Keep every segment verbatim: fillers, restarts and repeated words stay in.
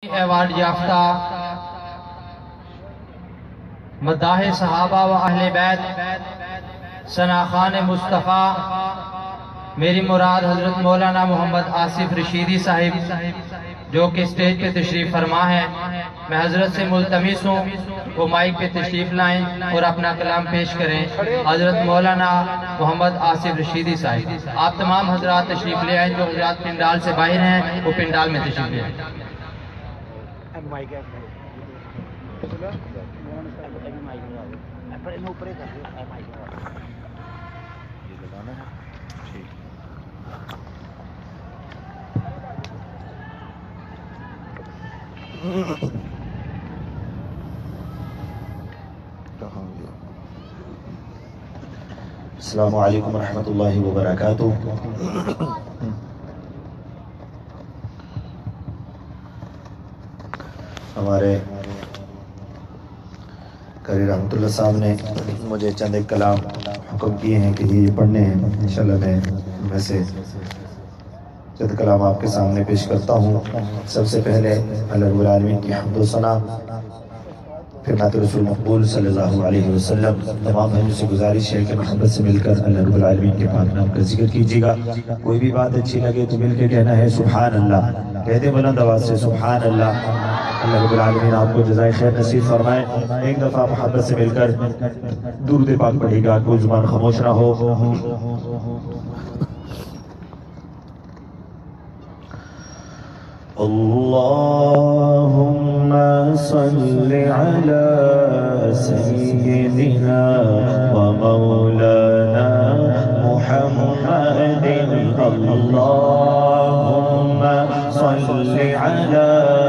Award یافتہ مداح صحابہ و اہل بیت ثناخان مصطفیٰ میری مراد حضرت مولانا محمد آصف رشیدی صاحب جو کہ اسٹیج پہ تشریف فرما ہے، میں حضرت سے ملتمس ہوں وہ مائک پہ تشریف لائیں اور اپنا کلام پیش کریں۔ حضرت مولانا محمد آصف رشیدی صاحب، آپ تمام حضرات تشریف لے آئیں، جو حضرات پنڈال سے باہر ہیں وہ پنڈال میں تشریف لے آئیں۔ السلام علیکم ورحمۃ اللہ وبرکاتہ۔ ہمارے قاری رحمت اللہ صاحب نے مجھے چند ایک کلام حکم کیے ہیں کہ یہ پڑھنے ہیں، انشاءاللہ میں ویسے چند کلام آپ کے سامنے پیش کرتا ہوں۔ سب سے پہلے اللہ رب العالمین کی حمد و ثنا، پھر نعت رسول مقبول صلی اللہ علیہ وسلم۔ تمام بھائیوں سے گزارش ہے کہ محبت سے مل کر اللہ رب العالمین کے پاک نام کا ذکر کیجیے گا۔ کوئی بھی بات اچھی لگے تو مل کے کہنا ہے سبحان اللہ، کہتے بلند آواز سے سبحان اللہ۔ اللہ رب العالمین آپ کو جزائے خیر نصیب فرمائے۔ ایک دفعہ محبت سے مل کر درود پاک پڑھے گا، کوئی زبان خاموش نہ ہو۔ اللہم صل علی سیدنا و مولانا محمد۔ اللہم صل علی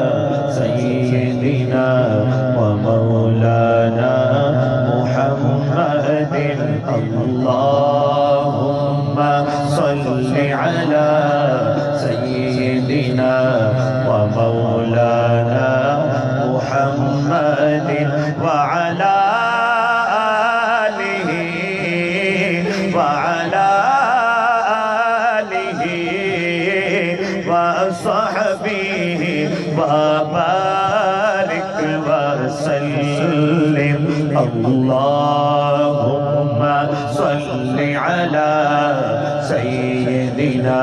سیدنا و مولانا محمد۔ اللہم صل علی سیدنا ومولانا محمد وعلى آله وعلى آله وصحبه وبارك وسلم۔ اللهم صل على سيدنا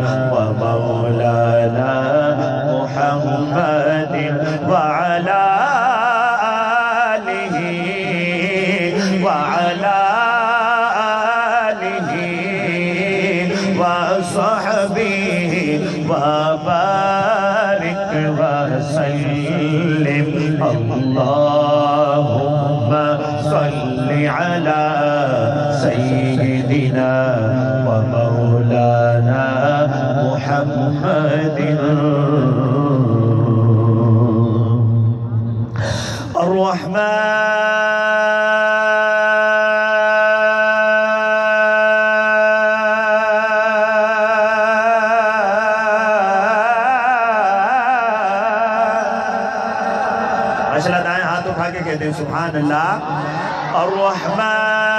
ومولانا محمد وعلى آله وعلى آله وصحبه وبارك وسلم۔ اللهم صل على سيدنا ومولانا محمد الرحمن ماشاءاللہ، دائیں ہاتھ اٹھا کے کہتے ہیں سبحان اللہ۔ الرحمن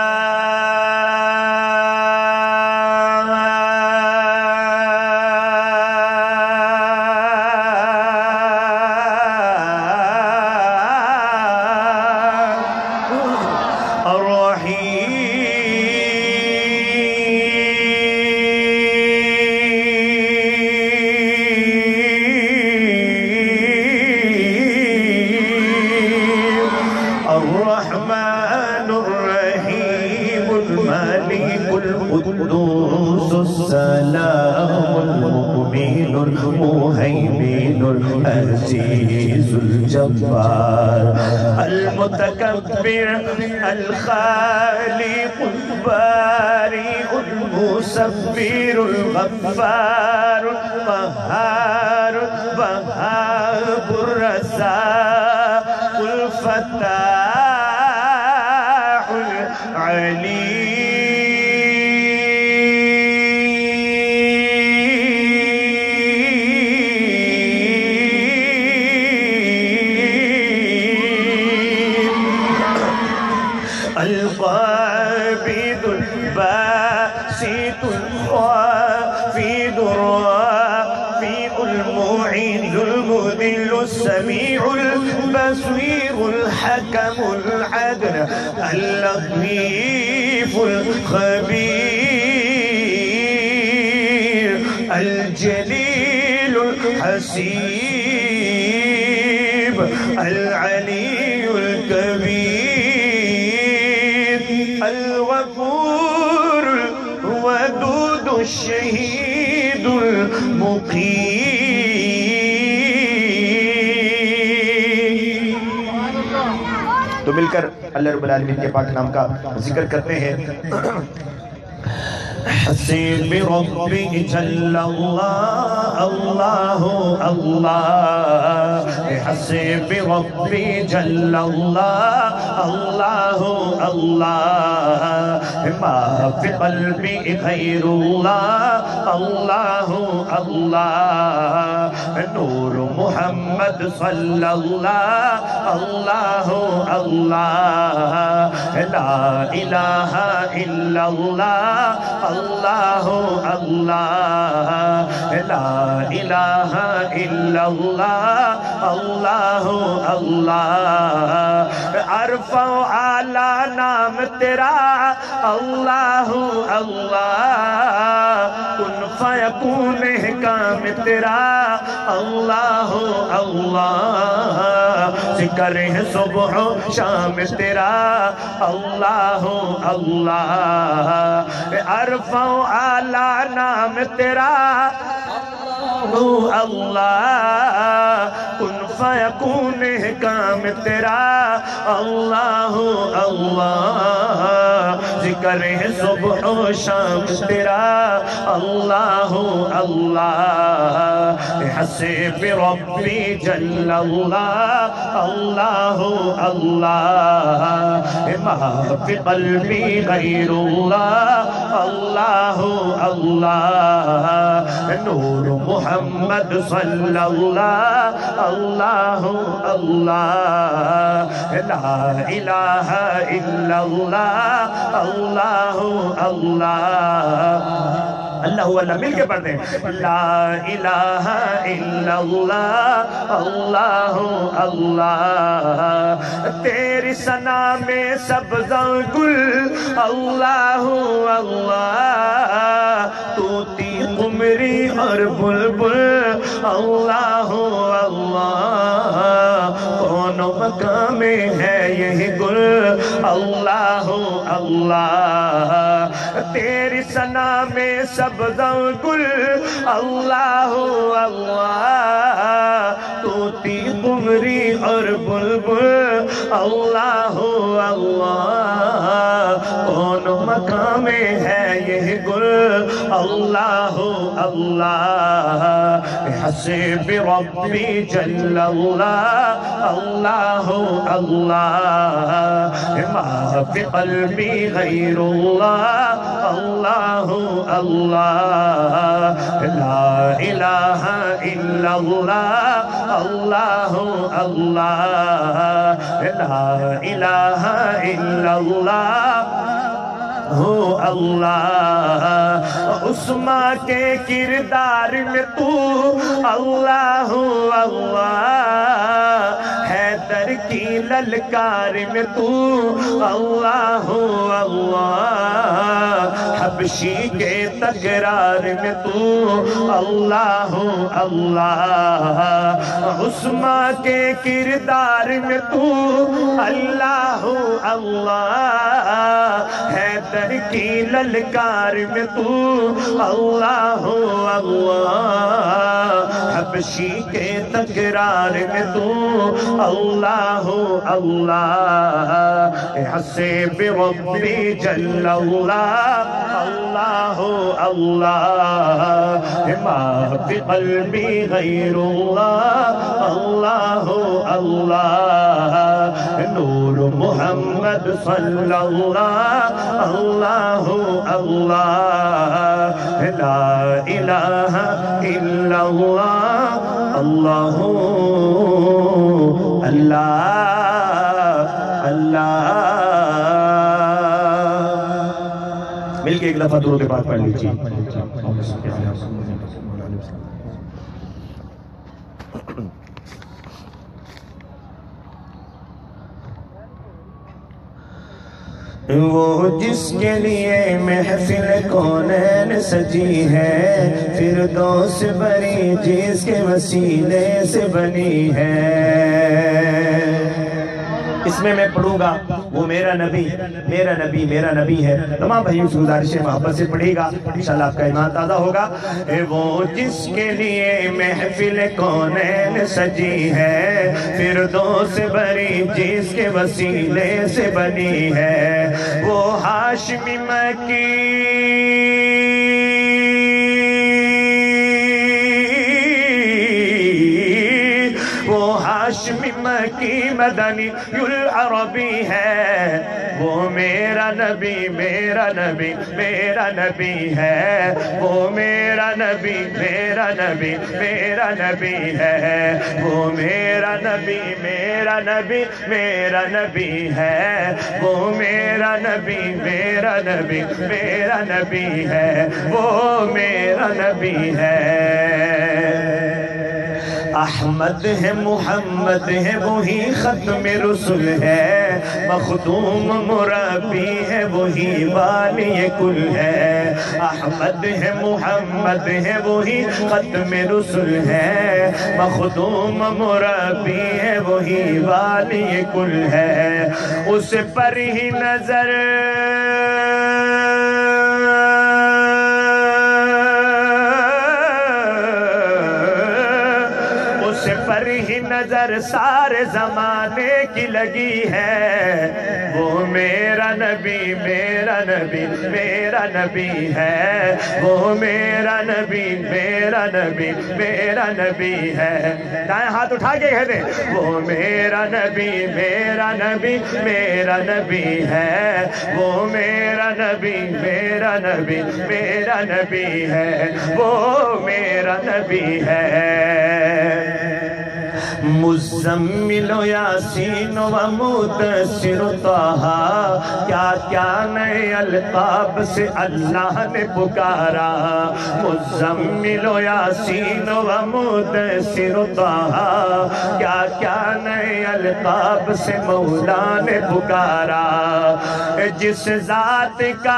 الرحمن الرحيم الملك القدوس السلام المؤمن المهيمن العزيز الجبار المتكبر الخالق البارئ المصور الغفار القهار الوهاب الرزاق الفتاح العليم القابض الباسط الخافض الرافع المعز المذل المضل السميع البصير الحكم العدل اللطيف الخبير الجليل الحسيب العلي الكبير الغفور الودود الشهيد المقيم. تو مل کر اللہ رب العالمین کے پاک نام کا ذکر کرتے ہیں. حسبي ربي جل الله الله الله حسبي ربي جل الله الله الله ما في قلبي غير الله الله الله نور محمد صلى الله الله الله لا إله إلا الله الله الله لا إله إلا الله الله الله عرفا على نام تیرا الله الله کن فیکون احکام تیرا الله الله ذکر ہے صبح و شام تیرا الله الله عرفا اعلی نام تیرا اللہ کن فیکون احکام تیرا اللہ اللہ ذکر ہے صبح و شام تیرا اللہ اللہ حسب ربی جل اللہ اللہ اللہ ما فی قلبی غیر اللہ اللہ اللہ نور محمد صلی اللہ اللہ اللہ لا الہ الا اللہ اللہ اللہ اللہ اللہ مل کے پڑھتے ہیں. لا الہ الا اللہ اللہ اللہ تیری ثنا میں سبزہ گل اللہ اللہ طوطی قمری اور بلبل اللہ اللہ کون مقام ہے یہ گل اللہ اللہ تیری ثنا میں سبزہ گل اللہ اللہ طوطی قمری اور بلبل اللہ اللہ کون مقام ہے یہ گل اللہ اللہ حسب ربی جل اللہ اللہ اللہ ما فی قلبی غیر اللہ اللہ اللہ لا الہ الا اللہ اللہ اللہ لا الہ الا اللہ ہو اللہ عثمان کے کردار میں تو اللہ اللہ حیدر کی للکار میں تو اللہ اللہ حبشی کے تکرار میں تو اللہ اللہ عثمان کے کردار میں تو اللہ اللہ حیدر کی للکار میں تو اللہ اللہ حبشی کے تکرار میں تو اللہ اللہ حسب ربی جل اللہ اللہ اللہ ما فی قلبی غیر اللہ اللہ اللہ نور محمد صلی اللہ اللہ اللہ لا الہ الا اللہ اللہ اللہ اللہ مل کے ایک دفعہ درود پاک پڑھ لیجیے. وہ جس کے لیے محفل کونین سجی ہے، فردوس بری جس کے وسیلے سے بنی ہے۔ اس میں میں پڑھوں گا وہ میرا نبی میرا نبی میرا نبی ہے، تمام بھائیوں سے گزارش ہے محبت سے پڑھے گا، انشاءاللہ آپ کا ایمان تازہ ہوگا۔ وہ جس کے لیے محفل کونین سجی ہے، فردوس بری جس کے وسیلے سے بنی ہے، وہ ہاشمی مکی ہاشمی مکی مدنی العربی ہے، وہ میرا نبی میرا نبی میرا نبی ہے، وہ میرا نبی میرا نبی میرا نبی ہے، وہ میرا نبی میرا نبی میرا نبی ہے، وہ میرا نبی میرا نبی میرا نبی ہے، وہ میرا نبی ہے۔ احمد ہے محمد ہے وہی ختم رسول ہے، مخدوم مربی ہے وہی والی کل ہے۔ احمد ہے محمد ہے وہی ختم رسول ہے، مخدوم مربی ہے وہی والی کل ہے۔ اس پر ہی نظر پر ہی نظر سارے زمانے کی لگی ہے، وہ میرا نبی میرا نبی میرا نبی ہے، وہ میرا نبی میرا نبی میرا نبی ہے۔ دائیں ہاتھ اٹھا کے کہہ دیں، وہ میرا نبی میرا نبی میرا نبی ہے، وہ میرا نبی میرا نبی میرا نبی ہے، وہ میرا نبی ہے۔ مزمل و یاسین و مدثر طہ، کیا کیا نئے القاب سے اللہ نے پکارا، مزمل و یاسین و مدثر طہ، کیا کیا نئے القاب سے مولا نے پکارا۔ جس ذات کا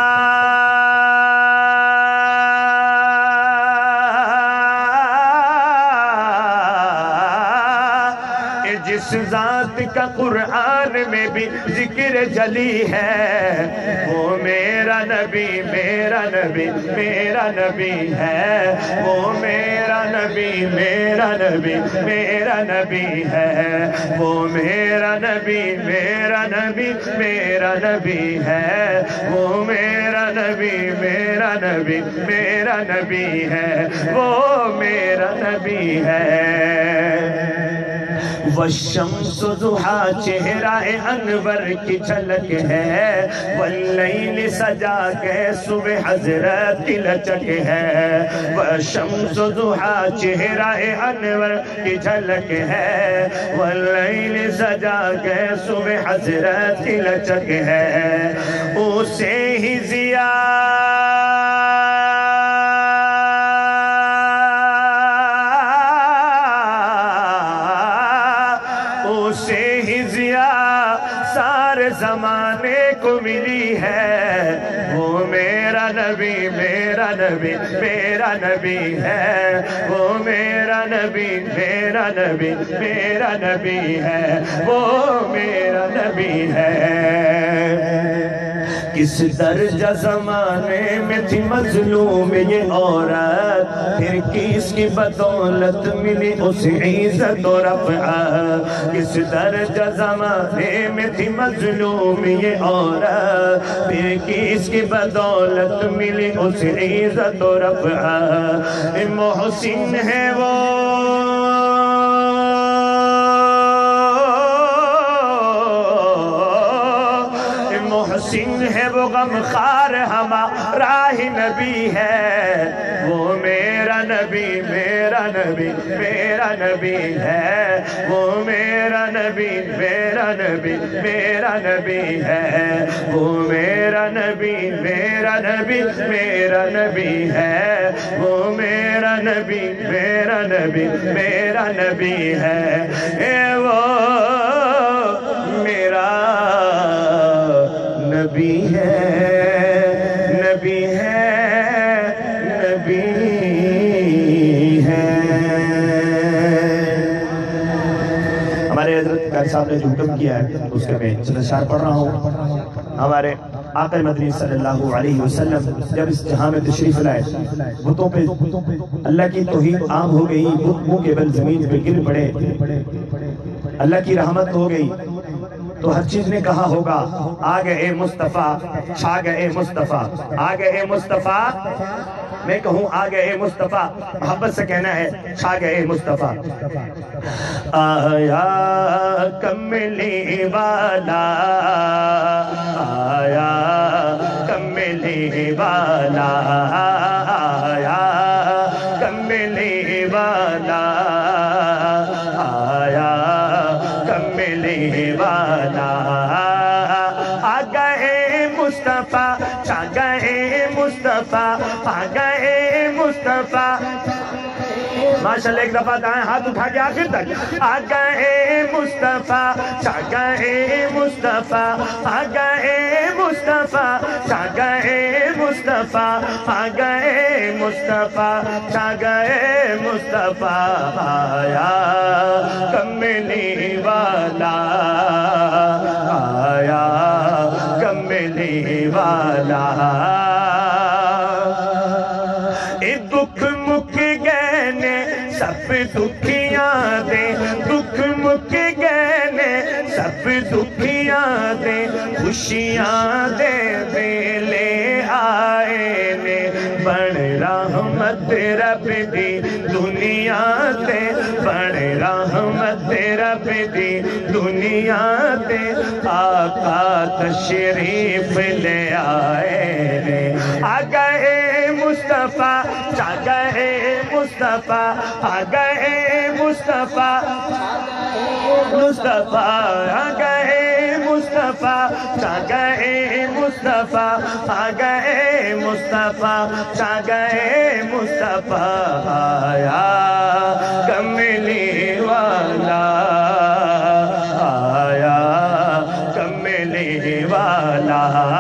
جس ذات کا قرآن میں بھی ذکر جلی ہے، وہ میرا نبی میرا نبی میرا نبی ہے، وہ میرا نبی میرا نبی میرا نبی ہے، وہ میرا نبی میرا نبی میرا نبی ہے، وہ میرا نبی میرا نبی میرا نبی ہے، وہ میرا نبی ہے۔ والشمس ضحا چہرہ انور کی جھلک ہے، واللیل سجا کے صبح حضرت کی لچک ہے۔ والشمس ضحا چہرہ انور کی جھلک ہے، واللیل سجا کے صبح حضرت کی لچک ہے۔ اسے ہی ضیا اسے ہی ضیا سارے زمانے کو ملی ہے، وہ میرا نبی میرا نبی میرا نبی ہے، وہ میرا نبی میرا نبی میرا نبی ہے، وہ میرا نبی ہے۔ کس درجہ زمانے میں تھی مظلوم یہ عورت، پھر کس کی بدولت ملی اسے عزت و رفعت۔ کس درجہ زمانے میں تھی مظلوم یہ عورت، پھر کس کی بدولت ملی اسے عزت و رفعت۔ محسن ہے وہ محسن ہے وہ غمخوار ہمارا ہی نبی ہے، وہ میرا نبی میرا نبی میرا نبی ہے، وہ میرا نبی میرا نبی میرا نبی ہے، وہ میرا نبی میرا نبی میرا نبی ہے، وہ میرا نبی میرا نبی میرا نبی ہے، اے وہ میرا نبی ہمارے حضرت قاری صاحب نے جو حکم کیا ہے اس کے میں چند اشعار پڑھ رہا ہوں. ہمارے آقا مدنی صلی اللہ علیہ وسلم جب اس جہاں میں تشریف لائے بتوں پہ اللہ کی توحید عام ہو گئی, بت منہ کے بل زمین پہ گر پڑے, اللہ کی رحمت ہو گئی تو ہر چیز نے کہا ہوگا آ گئے مصطفیٰ, چھا گئے مصطفیٰ, آ گئے مصطفیٰ. میں کہوں آ گئے مصطفیٰ, محبت سے کہنا ہے چھا گئے مصطفیٰ. آیا کملی والا, آیا کملی والا, آیا کملی والا, آیا کملی والا. آ گئے مصطفیٰ, چھا گئے مصطفیٰ, آ گئے مصطفیٰ. ماشاءاللہ ایک دفعہ دائیں ہاتھ اٹھا کے آخر تک. آ گئے مصطفیٰ, چھا گئے مصطفیٰ, آ گئے مصطفیٰ, چھا گئے مصطفیٰ, آ گئے مصطفیٰ, چھا گئے مصطفیٰ. آیا کملی والا, آیا کملی والا. اے دکھ مک گئے نے سب دکھیاں دے, دکھ مک گئے نے سب دکھیاں دے, خوشیاں دے دے لے آئے نے. بڑھ رحمت رب دی دنیا تے, بڑھ رحمت رب دی دنیا تے. آقا تشریف لے آئے نے. آ گئے مصطفیٰ, چھا گئے مصطفیٰ, آ گئے مصطفیٰ, مصطفیٰ. آ گئے مصطفیٰ, چھا گئے مصطفیٰ, آ گئے مصطفیٰ, چھا گئے مصطفیٰ. آیا کملی والا, آیا کملی والا.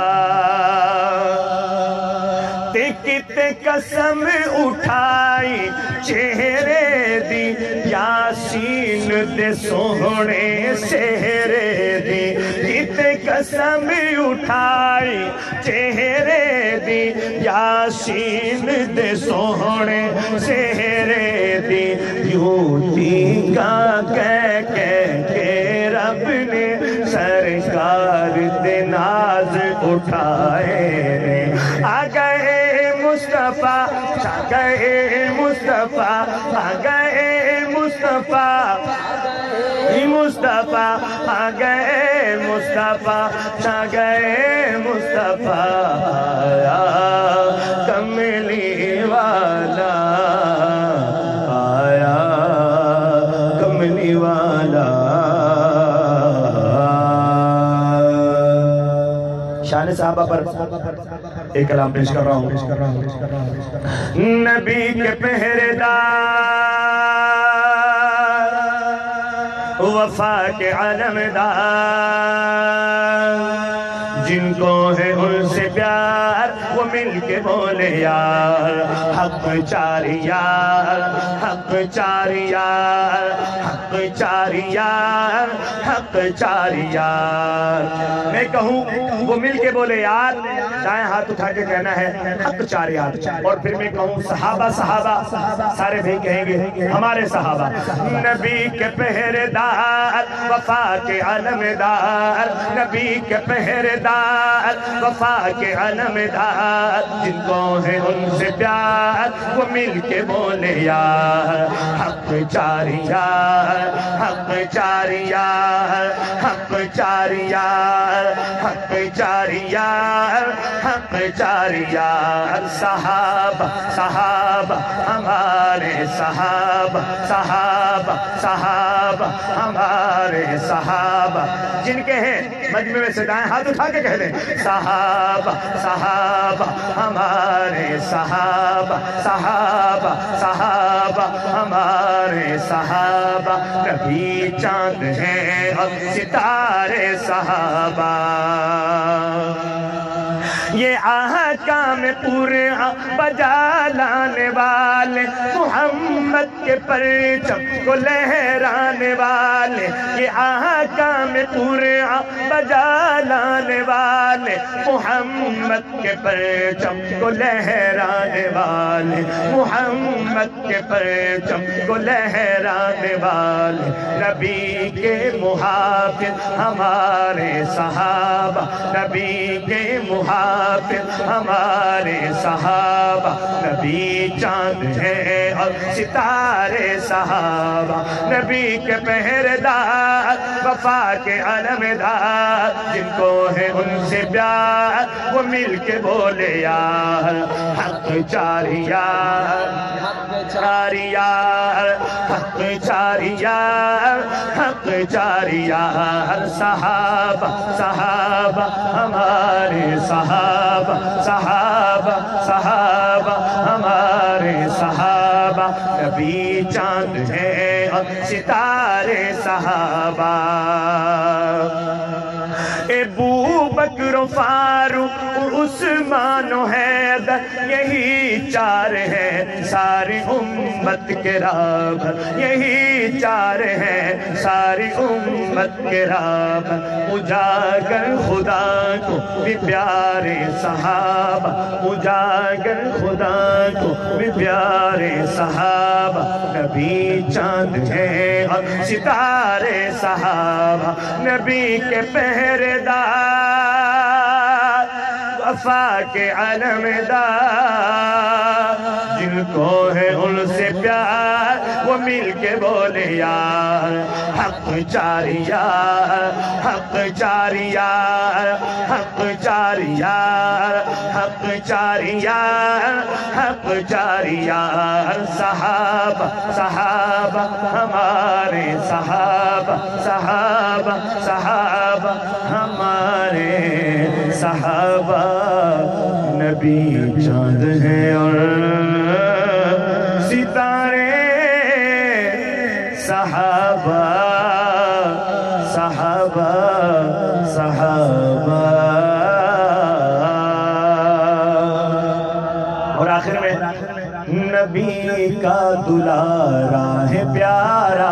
کتے قسم اٹھائی چہرے دی, یاسین دے سوہنے چہرے دی. کتے قسم اٹھائی چہرے دی, یاسین دے سوہنے چہرے دی. یوں تیکا کہہ کہہ کے رب نے سرکار دے ناز اٹھائے نے. آ گئے مصطفیٰ, چھا گئے مصطفیٰ, آ گئے مصطفیٰ, مصطفیٰ, آ گئے مصطفیٰ, چھا گئے مصطفیٰ. آیا کملی والا, آیا کملی والا. شان صحابہ پر ایک کلام پیش کر رہا ہوں. نبی کے پہرے دار, وفا کے علمدار, جن کو ہے ان سے پیار وہ مل کے بولے یار. حق چاری یار, حق چاری یار, حق چاری یار, حق چاری یار. میں کہوں وہ مل کے بولے یار, دائیں ہاتھ اٹھا کے کہنا ہے حق چار یار. اور پھر میں کہوں صحابہ صحابہ, سارے بھی کہیں گے ہمارے صحابہ. نبی کے پہرے دار, وفا کے علمدار, نبی کے پہرے دار, وفا کے علمدار, جن کو ہے ان سے پیار وہ مل کے بولے یار. حق چاری یار, حق چاری یار, حق چاری یار, حق چاری یار, حق چاری یار. صحابہ صحابہ ہمارے صحابہ, صحابہ صحابہ ہمارے صحابہ, جن کے ہیں مجمع میں سے دائیں ہاتھ اٹھا کے کہہ دیں صحابہ صحابہ ہمارے صحابہ, صحابہ صحابہ ہمارے صحابہ. نبی چاند ہیں اور ستارے صحابہ, یہ احکام پورے بجا لانے والے محمد کے پرچم کو لہرانے والے یہ احکام پورے بجا لانے والے محمد کے پرچم کو لہرانے والے محمد کے پرچم کو لہرانے والے نبی کے محافظ ہمارے صحابہ نبی کے محافظ ہمارے صحابہ نبی چاند ہے اور ستارے صحابہ نبی کے پہردار وفا کے علمدار جن کو ہے ان سے پیار وہ مل کے بولے یار حق چاری یار حق چاری یار حق چاری یار حق چاری یار صحابہ صحابہ ہمارے صحابہ صحابہ صحابہ ہمارے صحابہ نبی چاند ہے اور ستارے صحابہ ابو بکر و فاروق عثمان و حیدر یہی چار ہیں ساری امت کے راہبر یہی چار ہیں ساری امت کے راہبر اجاگر خدا کو بھی پیارے صحابہ اجاگر خدا کو بھی پیارے صحابہ نبی چاند ہے اور ستارے صحابہ نبی کے پہردار وفا کے علمدار جن کو ہے ان سے پیار وہ مل کے بولے یار حق چاری یار حق چاری یار حق چاری یار حق چاری یار حق چاری یار صحابہ صحابہ ہمارے صحابہ صحابہ صحابہ ہمارے صحابہ نبی چاند ہے اور ستارے صحابہ صحابہ صحابہ اور آخر میں نبی کا دلارا ہے پیارا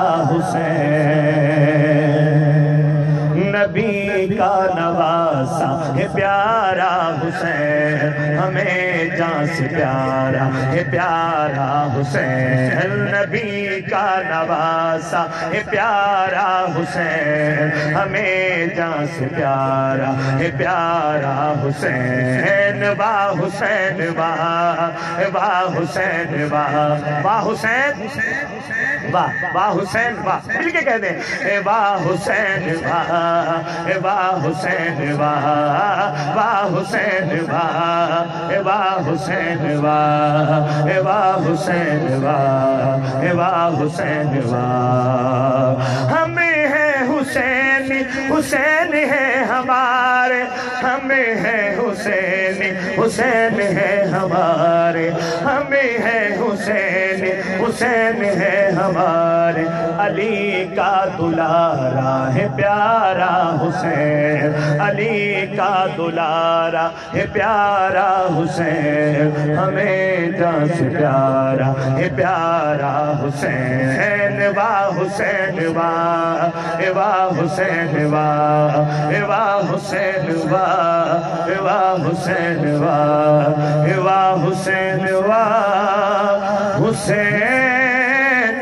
حسین نبی کا نواسا ہے پیارا حسین ہمیں جان سے پیارا ہے پیارا حسین نبی کا نواسا ہے پیارا حسین ہمیں جان سے پیارا ہے پیارا حسین واہ حسین واہ واہ حسین واہ واہ حسین واہ واہ حسین واہ مل کے کہہ دیں واہ حسین واہ واہ حسین واہ واہ حسین واہ واہ حسین واہ واہ حسین واہ واہ حسین واہ ہمیں ہے حسین حسین ہے ہمارے ہمیں ہے حسین حسین ہے ہمارے ہمیں ہے حسین حسین ہے ہمارے علی کا دلارا ہے پیارا حسین علی کا دلارا ہے پیارا حسین ہمیں جان سے پیارا ہے پیارا حسین واہ حسین واہ واہ حسین واہ واہ حسین واہ واہ حسین واہ واہ حسین واہ حسین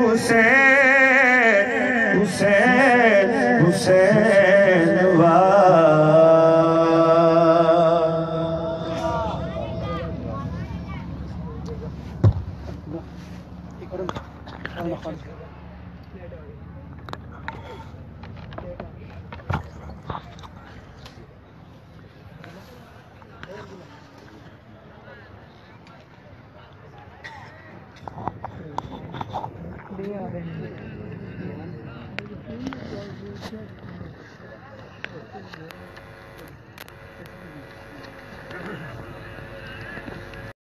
حسین حسین حسین واہ Thank you.